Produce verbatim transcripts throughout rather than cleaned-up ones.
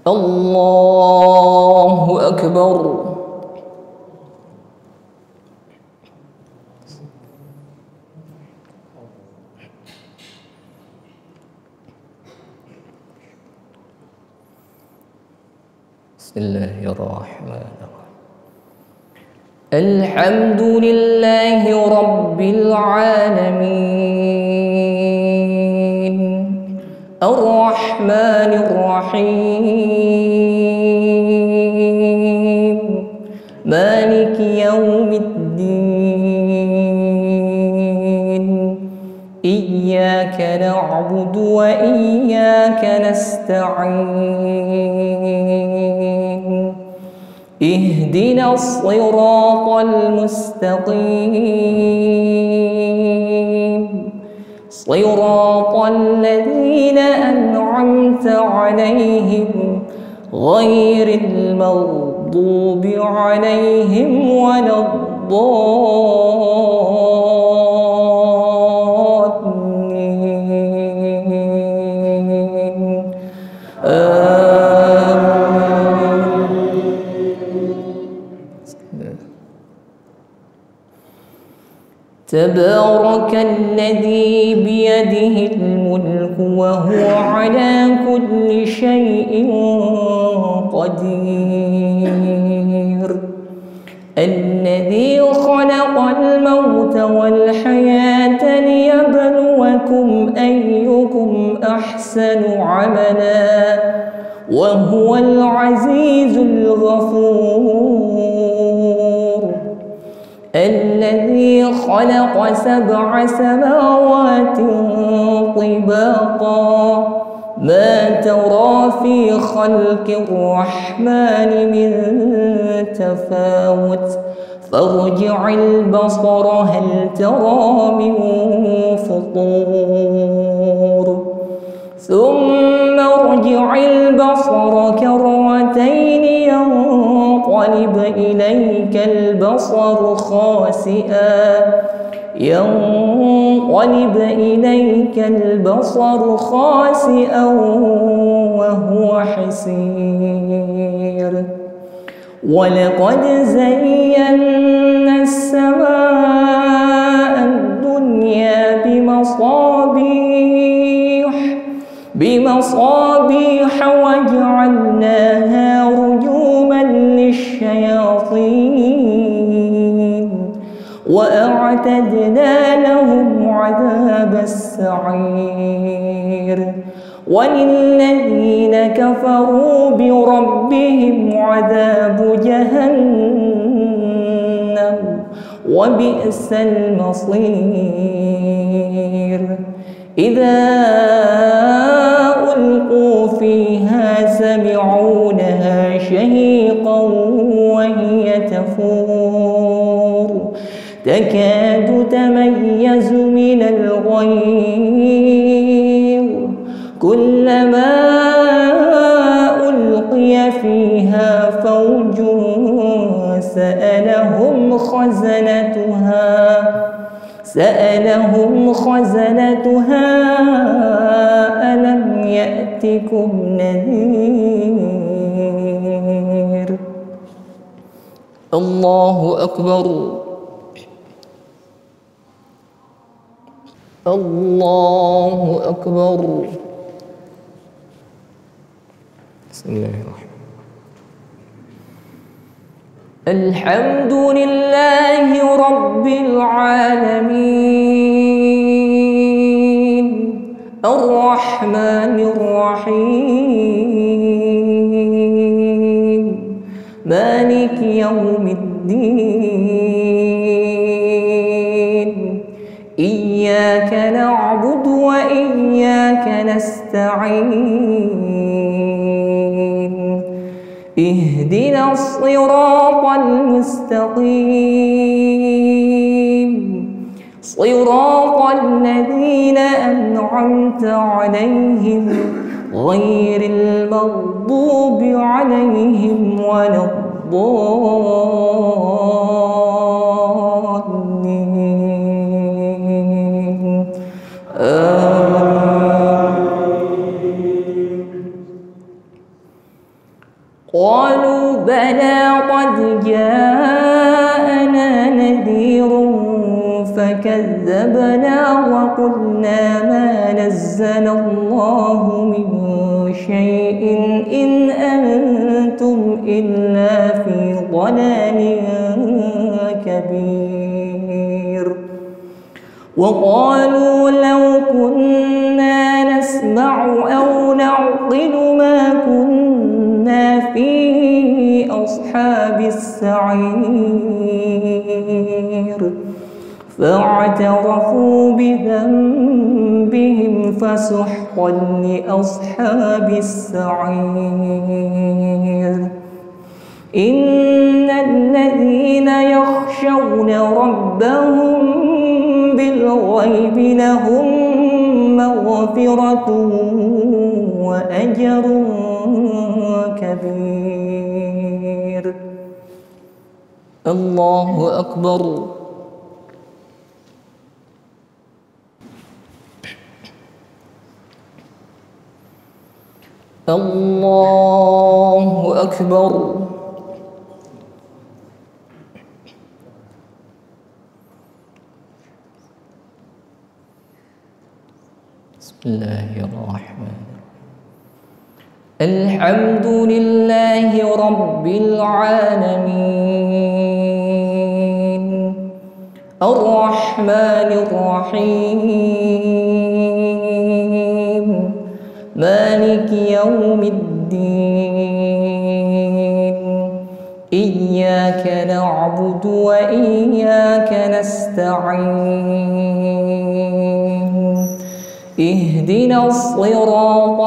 الله أكبر. بسم الله الرحمن الرحيم. الحمد لله رب العالمين الرحمن الرحيم مالك يوم الدين إياك نعبد وإياك نستعين اهدنا الصراط المستقيم صراط الذين أنعمت عليهم غير المغضوب عليهم ولا الضالين تبارك الذي بيده الملك وهو على كل شيء قدير الذي خلق الموت والحياة ليبلوكم أيكم أحسن عملا وهو العزيز الغفور الذي خلق سبع سماوات طباقا ما ترى في خلق الرحمن من تفاوت فارجع البصر هل ترى من فطور ثم ارجع البصر كرتين ينقلب إليك البصر خاسئا ينقلب إليك البصر خاسئا وهو حسير ولقد زينا السماء الدنيا بمصابيح بمصابيح وجعلناها رجوما للشياطين وأعتدنا لهم عذاب السعير وللذين كفروا بربهم عذاب جهنم وبئس المصير إذا ألقوا فيها سمعوا لها شهيقا وهي تفور تكاد تميز من الغيظ كلما ألقي فيها فوج سألهم خزنتها سألهم خزنتها ألم يأتكم نذير الله أكبر الله أكبر. بسم الله الرحمن الرحيم. الحمد لله رب العالمين الرحمن الرحيم مالك يوم الدين إياك نعبد وإياك نستعين اهدنا الصراط المستقيم صراط الذين أنعمت عليهم غير المغضوب عليهم ولا الضالين آمين. وقلنا ما نزل الله من شيء إن أنتم إلا في ضلال كبير. وقالوا لو كنا نسمع أو نعقل ما كنا في أصحاب السعير فاعترفوا بذنبهم فسحقا لأصحاب السعير. إن الذين يخشون ربهم بالغيب لهم مغفرة وأجر كبير. الله أكبر. الله أكبر. بسم الله الرحمن الرحيم. الحمد لله رب العالمين الرحمن الرحيم مالك يوم الدين إياك نعبد وإياك نستعين اهدنا الصراط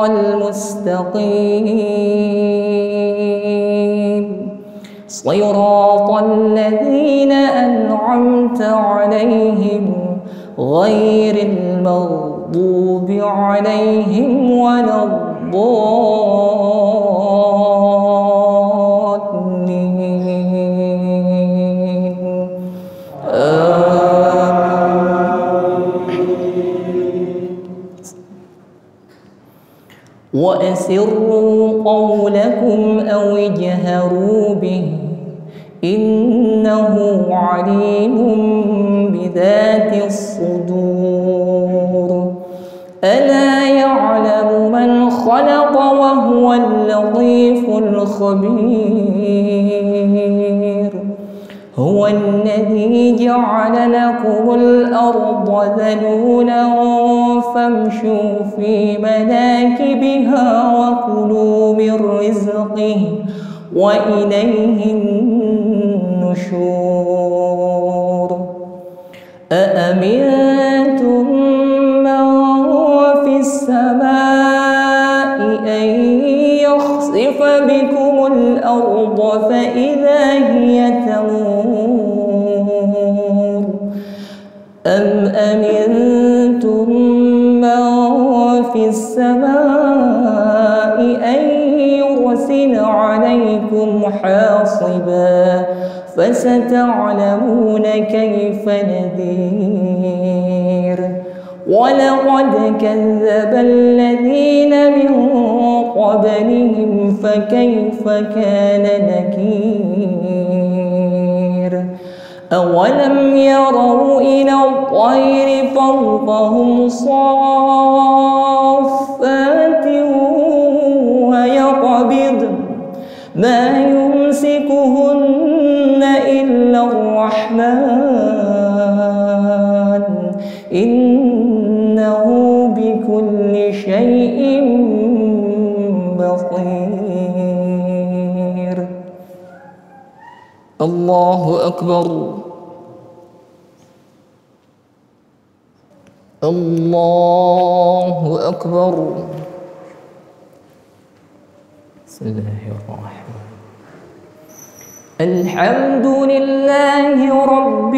المستقيم صراط الذين أنعمت عليهم غير المغضوب عليهم ولا الضالين. وأسروا قولكم أو اجهروا به إنه عليم بذات الصدور. ألا يعلم من خلق وهو اللطيف الخبير. هو الذي جعل لكم الأرض ذلولا فامشوا في مناكبها وكلوا من رزقه وإليه النشور. أأمنتم من في السماء أن يخسف بكم الأرض فإذا هي تمور أم أمنتم من في السماء أن يرسل عليكم حاصبا فستعلمون كيف نذير. ولقد كذب الذين من قبلهم فكيف كان نكير. أولم يروا إلى الطير فوقهم صافات ويقبض ما يمسكهن إلا الرحمن إنه بكل شيء بصير. الله أكبر. الله أكبر. بسم الله الرحمن الرحيم. الحمد لله رب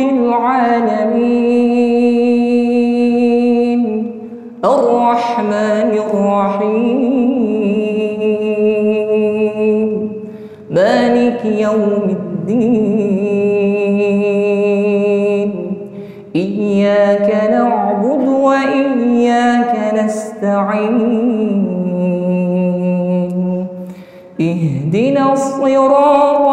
العالمين الرحمن الرحيم مالك يوم الدين إياك نعبد وإياك نستعين اهدنا الصراط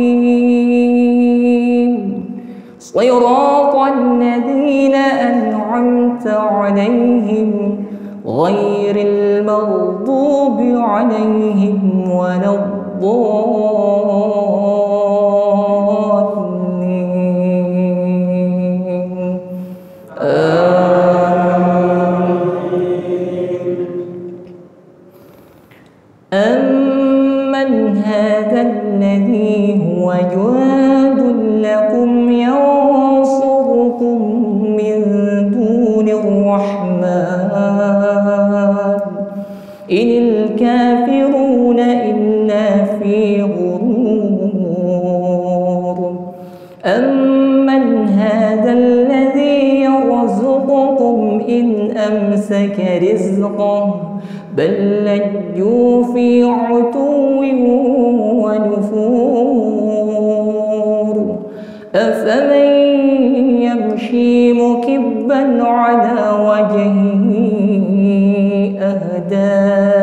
المستقيم صراط الذين أنعمت أنعمت عليهم غير المغضوب عليهم ولا الضالين. أمن هذا الذي هو جند لكم ينصركم من دون الرحمن إن الكافرون إلا في غرور. أمن هذا الذي يرزقكم إن أمسك رزقه بل لجوا في عتو ونفور. أفمن يمشي مكبا على وجهه أهدى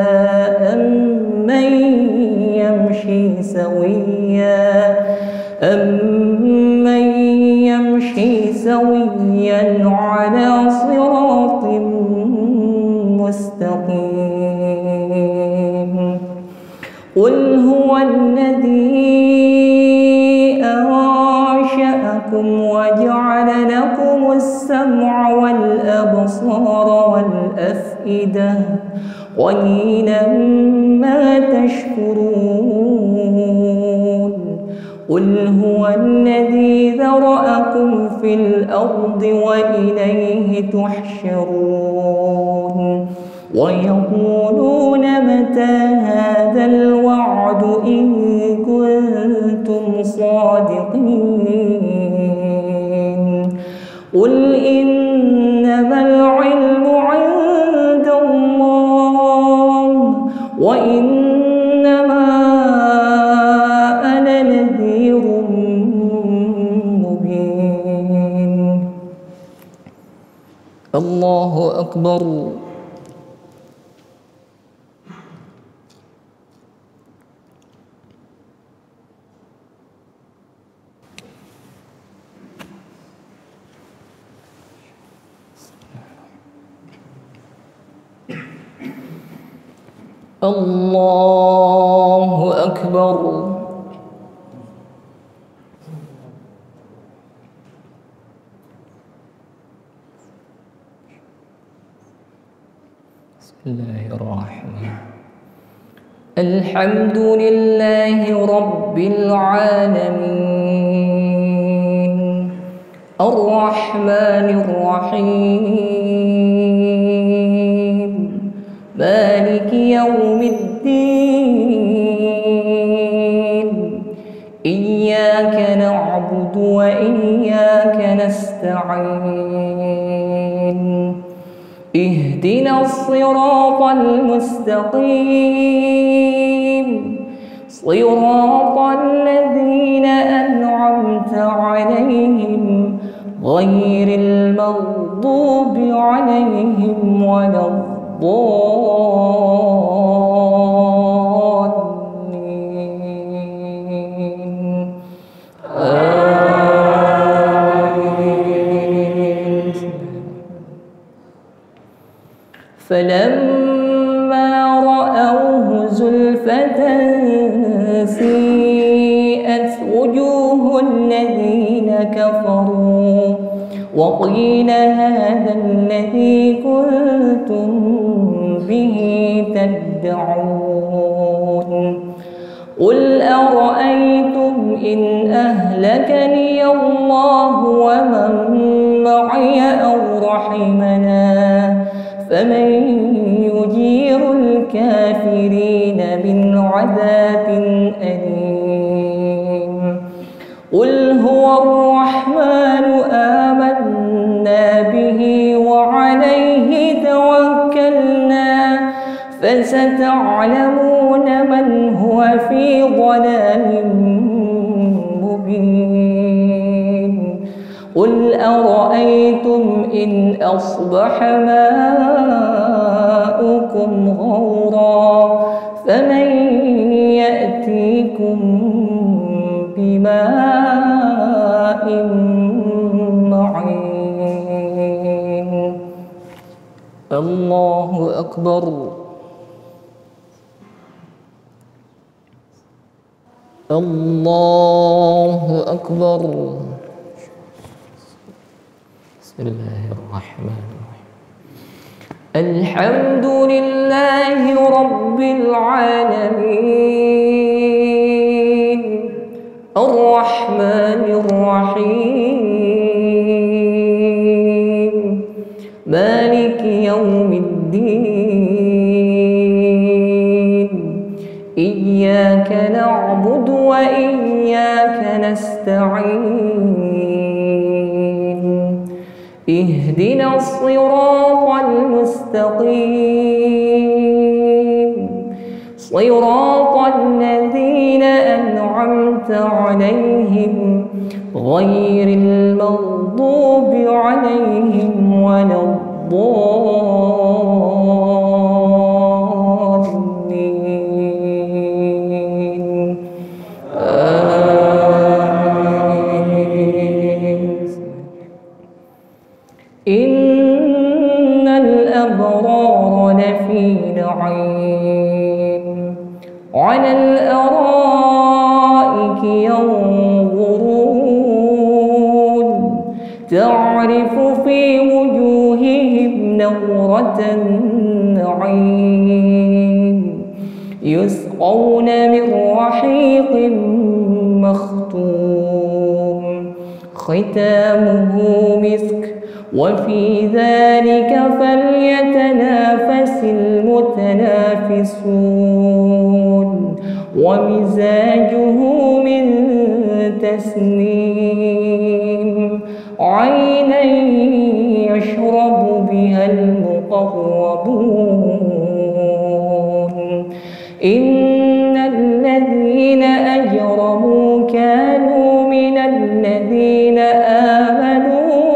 أمن يمشي سويا أمن يمشي سويا على صراط مستقيم. قل هو الذي أنشأكم وجعل لكم السمع والأبصار والأفئدة قليلا ما تشكرون. قل هو الذي ذرأكم في الأرض وإليه تحشرون. ويقولون متى هذا الوعد إن كنتم صادقين. قل إنما العلم عند الله وإنما أنا نذير مبين. الله أكبر. الله أكبر. بسم الله الرحمن الحمد لله رب العالمين الرحمن الرحيم مالك يوم الدين. إياك نعبد وإياك نستعين. اهدنا الصراط المستقيم صراط الذين أنعمت عليهم غير المغضوب عليهم ولا الضالين. آمين. فلما رأوه زلفة سيئت وجوه الذين كفروا وقيل هذا الذي كنتم به تدعون. قل أرأيتم إن أهلكني الله ومن معي أو رحمنا فمن يجير الكافرين من عذاب أليم. قل هو الرحمن آمنا به وعليه توكلنا فستعلمون من هو في ضلال مبين. قل أرأيتم إن أصبح ماؤكم غورا فمن يأتيكم بماء معين. الله أكبر. الله أكبر. بسم الله الرحمن الرحيم. الحمد لله رب العالمين الرحمن الرحيم مالك يوم الدين إياك نعبد وإياك نستعين اهدنا الصراط المستقيم صراط الذين أنعمت عليهم غير المغضوب عليهم ولا الضالين آمين. إن الأبرار لفي نعيم على الأرائك ينظرون تعرف في وجوههم نضرة النعيم يسقون من رحيق مختوم ختامه مسك وفي ذلك فليتنافس المتنافسون ومزاجه من تسنيم عينا يشرب بها المقربون إن الذين أجرموا كانوا من الذين آمنوا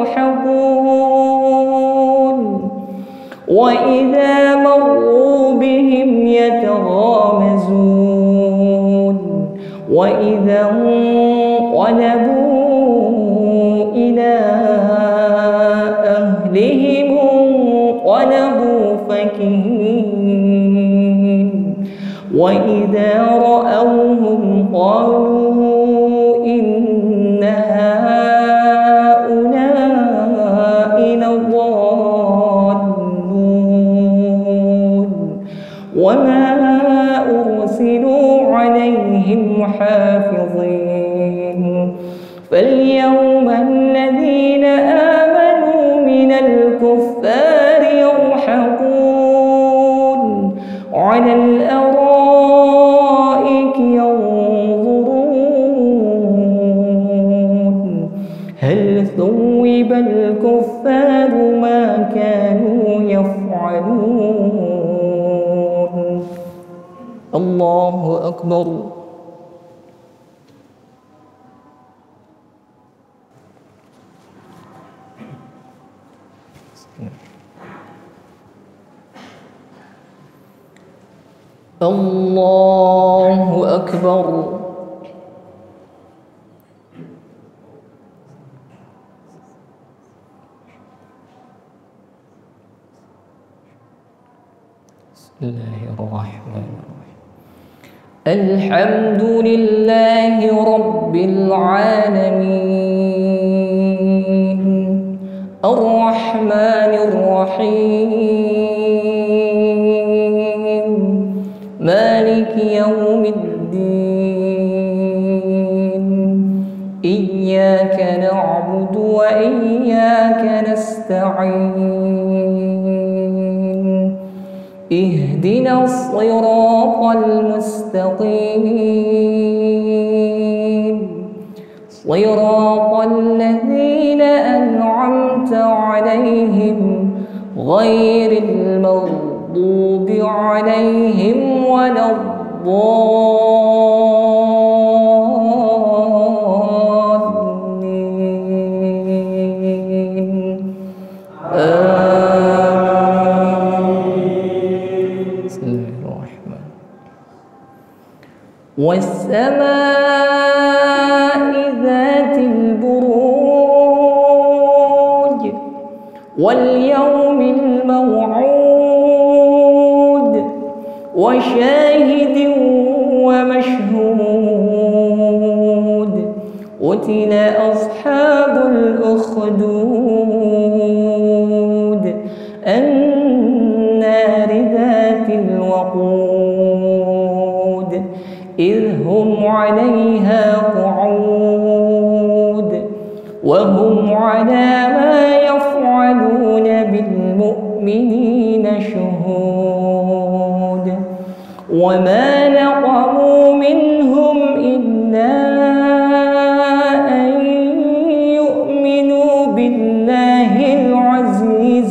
يضحكون وإذا مروا بهم يتغامزون وإذا انقلبوا إلى أهلهم انقلبوا فكهين وإذا رأوهم قالوا إن هؤلاء لضالون وما أرسلوا عليهم حافظين فاليوم الذين آمنوا من الكفار يضحكون على الأرائك ينظرون هل ثوب الكفار ما كانوا يفعلون. الله أكبر. الله أكبر. بسم الله الرحمن الرحيم. الحمد لله رب العالمين الرحمن الرحيم مالك يوم الدين إياك نعبد وإياك نستعين اهدنا الصراط المستقيم صراط الذين أنعمت عليهم غير المغضوب عليهم ولا الضالين آمين. بسم الله الرحمن والسماء ذات البروج واليوم الموعود وشاهد ومشهود قتل أصحاب الأخدود النار ذات الوقود إذ هم عليها قعود وهم على ما يفعلون بالمؤمنين شهود وما نقموا منهم إلا أن يؤمنوا بالله العزيز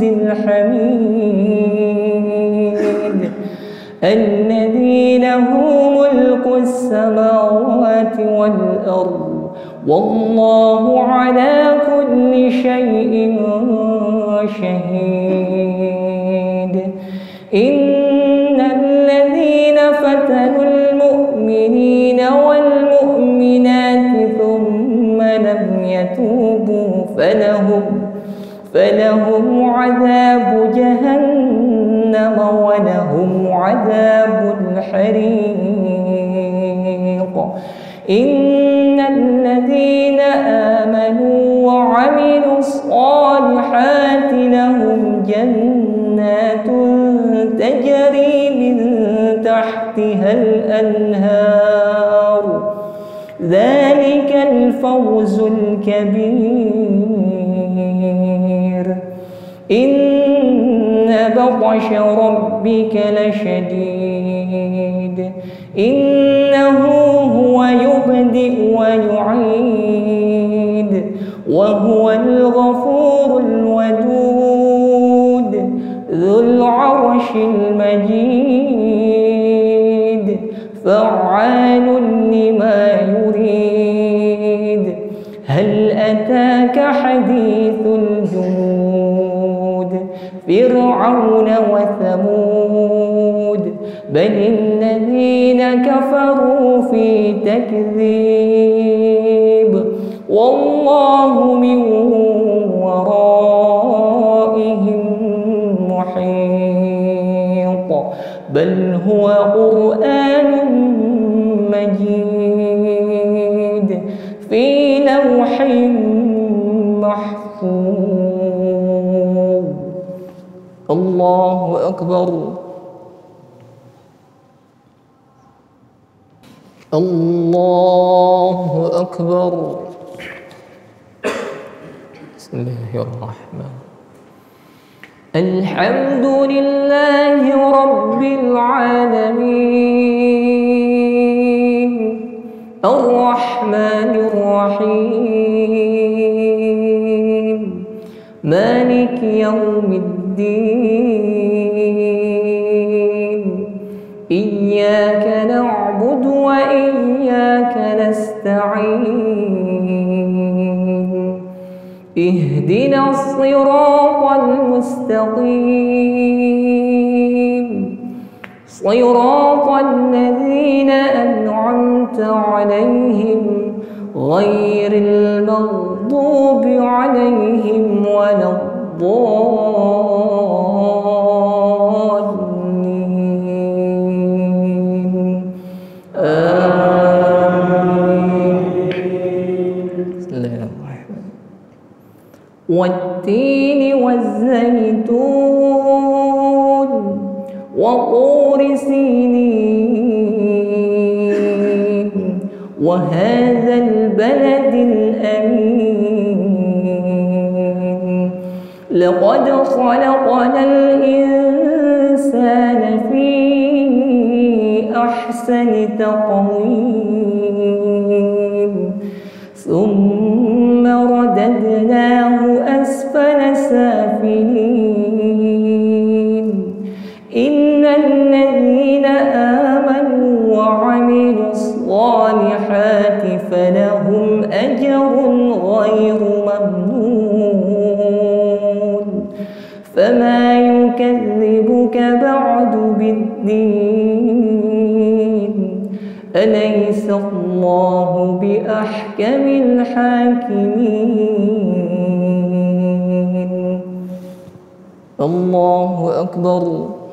الحميد الذي له ملك السماوات والأرض والله على كل شيء شهيد إن الذين فتنوا المؤمنين والمؤمنات ثم لم يتوبوا فلهم فلهم عذاب جهنم ولهم عذاب الحريق إن الذين آمنوا وعملوا الصالحات لهم جنات تجري من تحتها الأنهار ذلك الفوز الكبير إن بطش ربك لشديد إنه هو يبدئ ويعيد وهو الغفور الودود ذو العرش المجيد فعال لما يريد هل أتاك حديث الجنود فرعون وثمود بل الذين كفروا في تكذيب والله من ورائهم محيط بل هو قرآن مجيد في لوح محفوظ. الله أكبر. الله أكبر. بسم الله الرحمن الحمد لله رب العالمين الرحمن الرحيم مالك يوم الدين إياك نعبد وإياك نستعين اهدنا الصراط المستقيم صراط الذين أنعمت عليهم غير المغضوب عليهم ولا الضالين آمين. بسم الله الرحمن والتين والزيتون وطور سينين وهذا البلد الأمين لقد خلقنا الإنسان في أحسن تقويم ثم رددناه أسفل سافلين إن الذين آمنوا وعملوا الصالحات فلهم أجر غير ممنون فما يكذبك بعد بالدين أليس الله بأحكم الحاكمين. الله أكبر.